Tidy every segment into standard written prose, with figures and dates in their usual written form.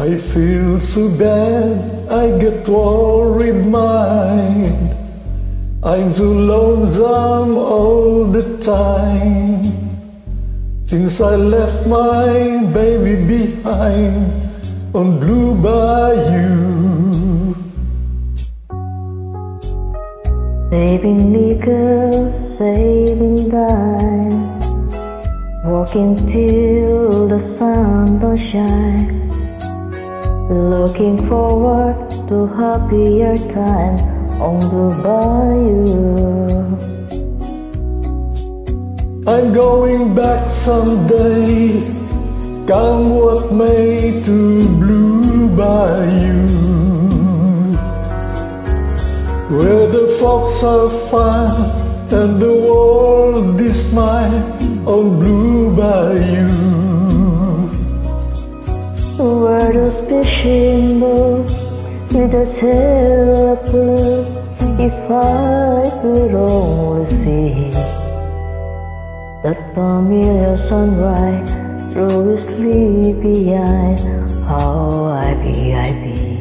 I feel so bad, I get worried mind. I'm so lonesome all the time. Since I left my baby behind on Blue Bayou. Saving nickels, saving dimes, walking till the sun don't shine, looking forward to happier time on Blue Bayou. I'm going back someday, come what may, to Blue Bayou, where the folks are fun and the world is mine on Blue Bayou. Where those fishing boats with a sail of blue, if I could only see that familiar sunrise through his sleepy eyes, how I be.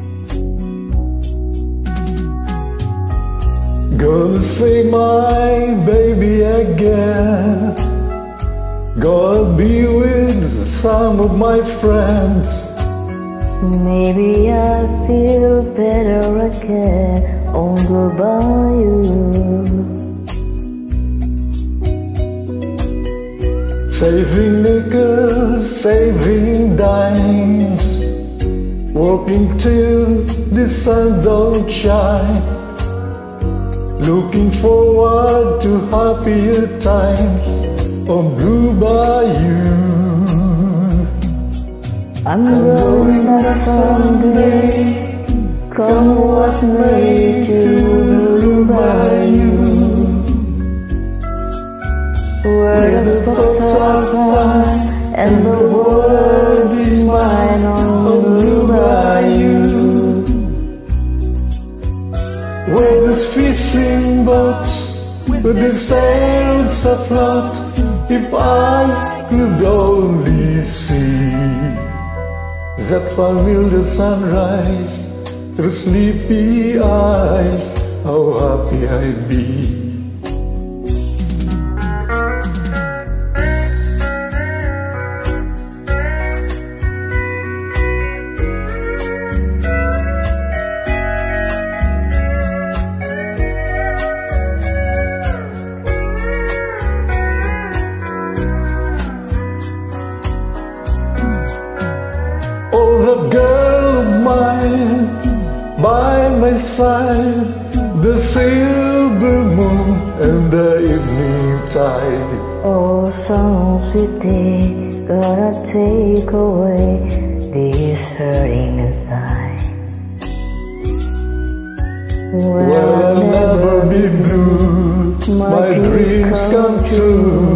Gonna see my baby again, gonna be with some of my friends. Maybe I'll feel better again on Blue Bayou. Saving nickels, saving dimes, working till the sun don't shine, looking forward to happier times on Blue Bayou. I'm going back someday, come what may, to Blue Bayou, where the folks are fun and the world is mine on Blue Bayou, where there's fishing boats with the sails afloat. If I could only see that familiar sunrise through sleepy eyes, how happy I'd be. Oh, the girl of mine by my side, the silver moon and the evening tide. Oh, some sweet day gonna take away this hurting inside. Well, I'll never be blue, my dreams come true.